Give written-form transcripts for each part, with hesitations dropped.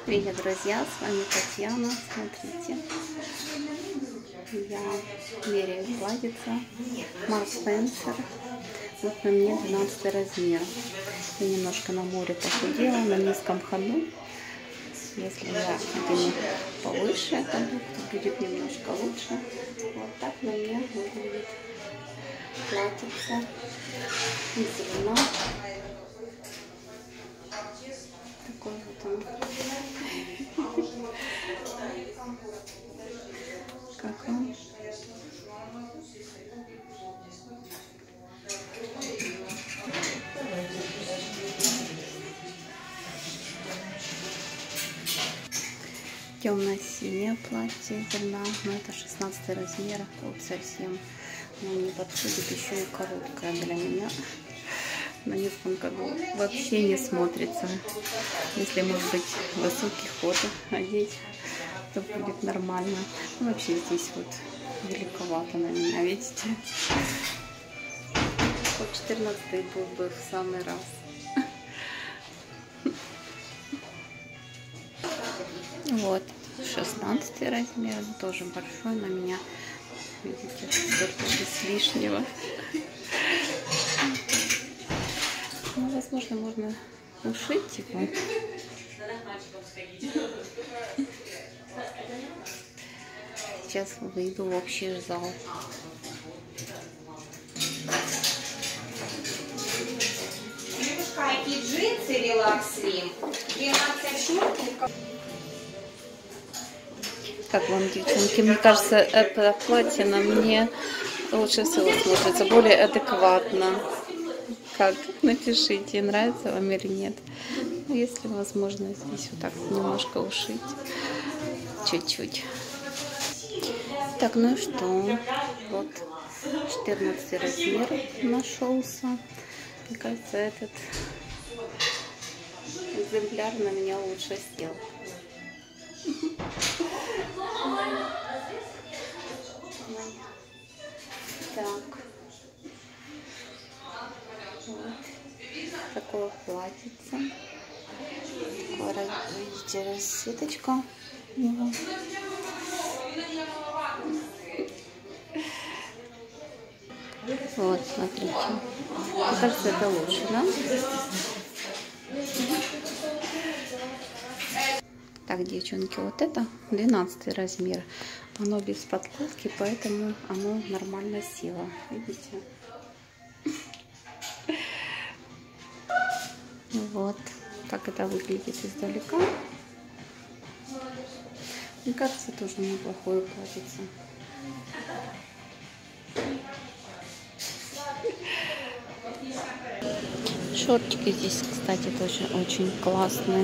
Привет, друзья, с вами Татьяна. Смотрите, я меряю платьице Марк Спенсер. Вот на мне 12 размер. Я немножко на море похудела, на низком ходу. Если я одену повыше ходу, то будет немножко лучше. Вот так на мне выглядит платьице из льна. Такой вот он. Как он? Темно-синее платье из льна, но это 16 размер, вот совсем не подходит, еще и короткая для меня. На низком году вообще не смотрится. Если, может быть, высокий ход одеть, то будет нормально. Ну, вообще здесь вот великовато на меня, видите? Вот 14 был бы в самый раз. Вот 16 размер, тоже большой на меня, видите, только без лишнего. Ну, возможно, можно ушить его. Сейчас выйду в общий зал. Какие джинсы Relax Slim, 12 шортиков. Как вам, девчонки? Мне кажется, это платье на мне лучше всего смотрится, более адекватно. Как? Напишите, нравится вам или нет. Если возможно, здесь вот так немножко ушить. Чуть-чуть. Так, ну что, вот 14 размер нашелся. Мне кажется, этот экземпляр на меня лучше сел. Так. Вот. Такое платьице. Видите, расцветочка. Вот, смотрите. Мне кажется, это лучше, да? Так, девчонки, вот это 12 размер. Оно без подкладки, поэтому оно нормально село. Видите? Вот. Так это выглядит издалека. Мне кажется, тоже неплохое платьице. Шортики здесь, кстати, тоже очень классные.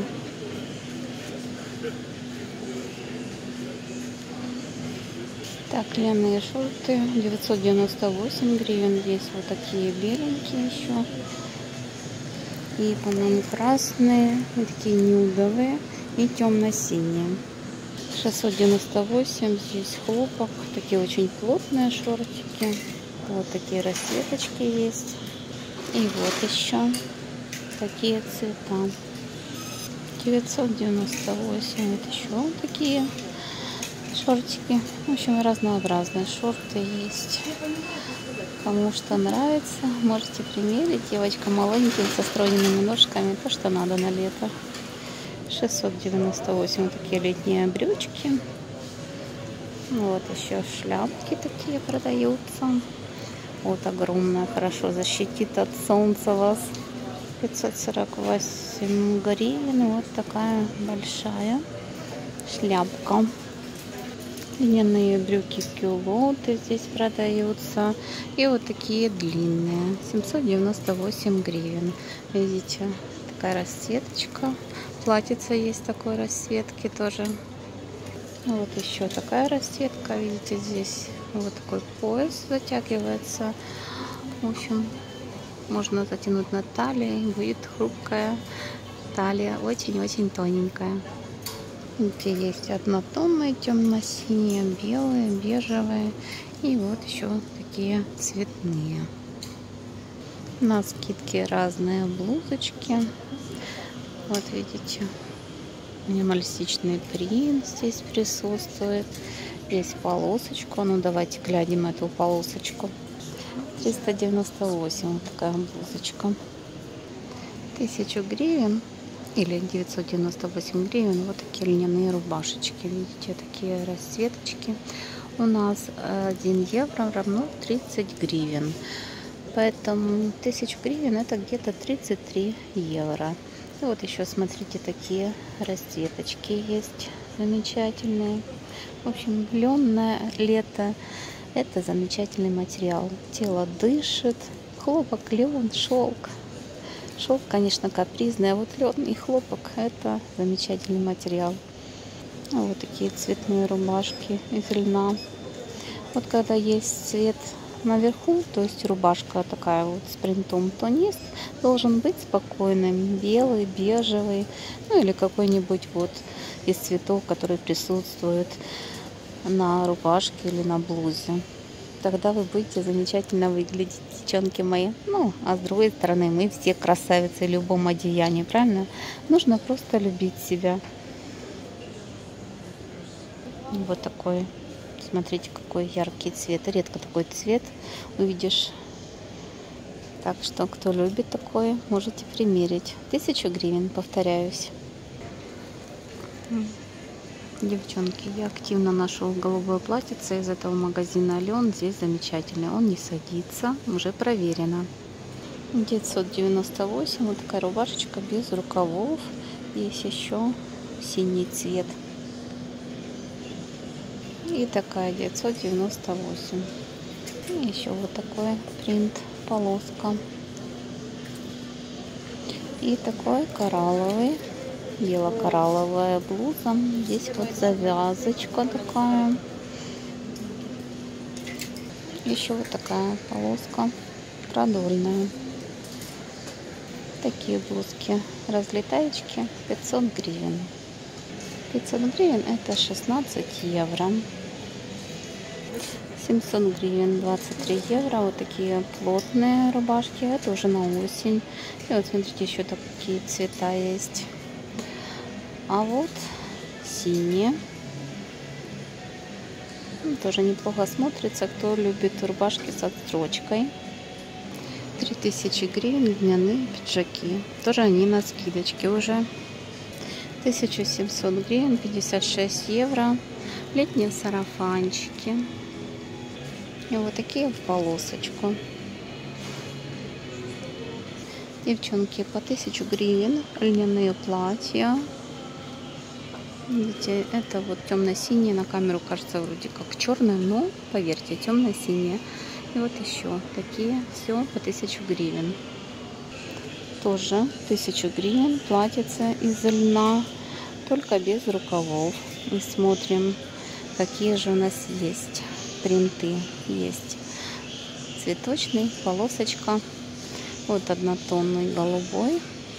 Так, льняные шорты 998 гривен. Есть вот такие беленькие еще. И, по-моему, красные, и такие нюдовые и темно-синие. 698. Здесь хлопок. Такие очень плотные шортики. Вот такие расцветочки есть. И вот еще такие цвета. 998. Это еще вот такие шортики. В общем, разнообразные шорты есть. Кому что нравится, можете примерить. Девочка маленькая, со стройными ножками, то, что надо на лето. 698 такие летние брючки. Вот еще шляпки такие продаются. Вот огромная, хорошо защитит от солнца вас. 548 гривен. Вот такая большая шляпка. Льняные брюки кюлоты здесь продаются. И вот такие длинные. 798 гривен. Видите, такая расцветочка. Платьице есть такой расцветки тоже. Вот еще такая расцветка. Видите, здесь вот такой пояс затягивается. В общем, можно затянуть на талии. Будет хрупкая талия. Очень-очень тоненькая. Видите, есть однотонные, темно-синие, белые, бежевые. И вот еще такие цветные. На скидке разные блузочки. Вот видите. Минималистичный принт здесь присутствует. Есть полосочка. Ну, давайте глянем эту полосочку. 398. Вот такая блузочка. 1000 гривен или 998 гривен. Вот такие льняные рубашечки. Видите, такие расцветочки. У нас 1 евро равно 30 гривен. Поэтому 1000 гривен это где-то 33 евро. И вот еще смотрите, такие расцветочки есть замечательные. В общем, лённое лето — это замечательный материал. Тело дышит. Хлопок, лен, шелк. Шелк, конечно, капризный, а вот лен и хлопок — это замечательный материал. Вот такие цветные рубашки из льна. Вот когда есть цвет наверху, то есть рубашка такая вот с принтом, то низ должен быть спокойным, белый, бежевый, ну или какой-нибудь вот из цветов, который присутствует на рубашке или на блузе. Тогда вы будете замечательно выглядеть, девчонки мои. Ну, а с другой стороны, мы все красавицы в любом одеянии, правильно? Нужно просто любить себя. Вот такой, смотрите, какой яркий цвет. Редко такой цвет увидишь. Так что, кто любит такое, можете примерить. 1000 гривен, повторяюсь. Девчонки, я активно ношу голубое платьице из этого магазина Лен. Здесь замечательный, он не садится, уже проверено. 998, вот такая рубашечка без рукавов. Есть еще синий цвет. И такая 998. И еще вот такой принт, полоска. И такой коралловый. Бело-коралловая блуза. Здесь вот завязочка такая. Еще вот такая полоска продольная. Такие блузки разлетаечки 500 гривен. 500 гривен это 16 евро. 700 гривен 23 евро. Вот такие плотные рубашки. Это уже на осень. И вот смотрите, еще такие цвета есть. А вот синие. Тоже неплохо смотрится, кто любит рубашки с отстрочкой. 3000 гривен льняные пиджаки. Тоже они на скидочке уже. 1700 гривен, 56 евро. Летние сарафанчики. И вот такие в полосочку. Девчонки, по 1000 гривен льняные платья. Видите, это вот темно-синие, на камеру кажется вроде как черное, но поверьте, темно-синие. И вот еще такие, все по 1000 гривен. Тоже 1000 гривен, платьице из льна, только без рукавов. И смотрим, какие же у нас есть принты. Есть цветочный, полосочка, вот однотонный голубой.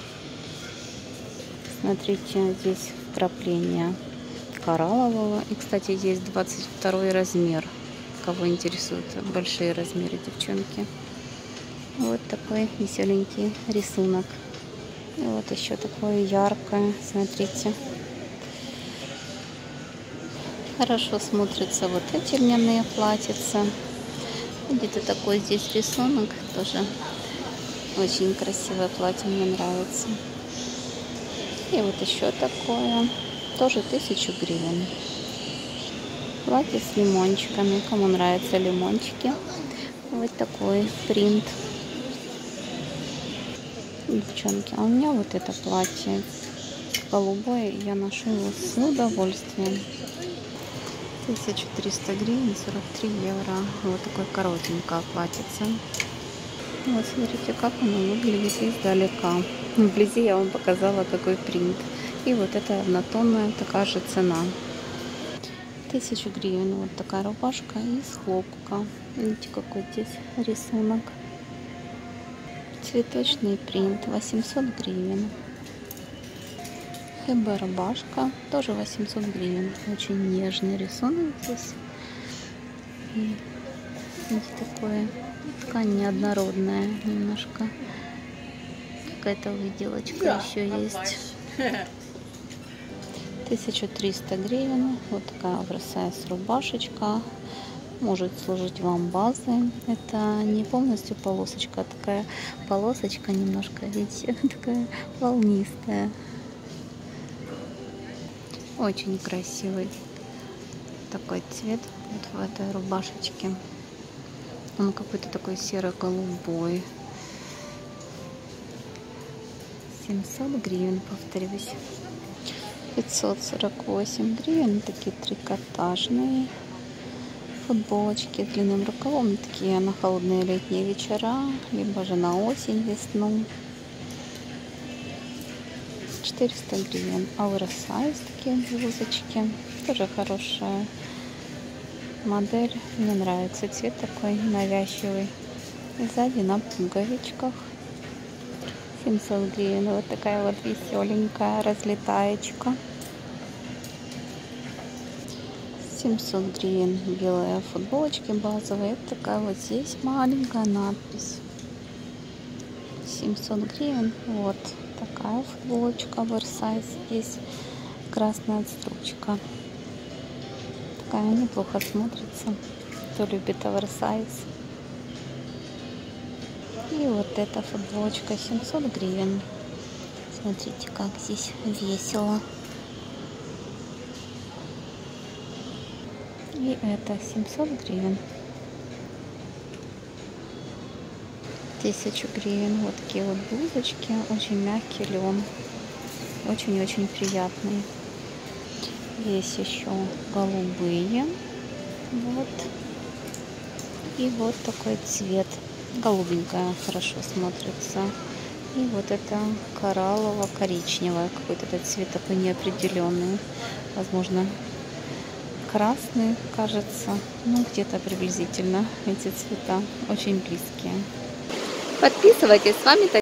Смотрите, здесь вкрапление кораллового. И, кстати, есть 22 размер. Кого интересуют большие размеры, девчонки. Вот такой веселенький рисунок. И вот еще такое яркое. Смотрите. Хорошо смотрятся вот эти льняные платьица. Где-то такой здесь рисунок. Тоже очень красивое платье, мне нравится. И вот еще такое. Тоже 1000 гривен. Платье с лимончиками. Кому нравятся лимончики. Вот такой принт. Девчонки, а у меня вот это платье голубое. Я ношу его с удовольствием. 1300 гривен, 43 евро. Вот такое коротенькое платьице. Вот смотрите, как оно выглядит издалека. Вблизи я вам показала, какой принт. И вот это однотонная такая же цена. 1000 гривен. Вот такая рубашка из хлопка. Видите, какой здесь рисунок. Цветочный принт. 800 гривен. ХБ рубашка. Тоже 800 гривен. Очень нежный рисунок здесь. И видите, такое ткань неоднородная немножко. Какая-то выделочка еще есть. 1300 гривен. Вот такая оверсайз рубашечка. Может служить вам базой. Это не полностью полосочка, а такая полосочка немножко, видите, такая волнистая. Очень красивый такой цвет вот в этой рубашечке. Он какой-то такой серо-голубой. 700 гривен, повторюсь. 548 гривен. Такие трикотажные футболочки с длинным рукавом. Такие на холодные летние вечера, либо же на осень, весну. 400 гривен. Оверсайз такие блузочки. Тоже хорошая модель. Мне нравится цвет такой навязчивый. И сзади на пуговичках. 700 гривен. Вот такая вот веселенькая разлетаечка. 700 гривен. Белые футболочки базовые. Это такая вот здесь маленькая надпись. 700 гривен. Вот такая футболочка оверсайз. Здесь красная строчка. Такая неплохо смотрится. Кто любит оверсайз. И вот эта футболочка 700 гривен. Смотрите, как здесь весело. И это 700 гривен. 1000 гривен. Вот такие вот блузочки. Очень мягкий лен. Очень-очень приятный. Есть еще голубые. Вот. И вот такой цвет. Голубенькая хорошо смотрится. И вот это кораллово-коричневое. Какой-то этот цвет такой неопределенный. Возможно, красный, кажется. Ну, где-то приблизительно эти цвета. Очень близкие. Подписывайтесь. С вами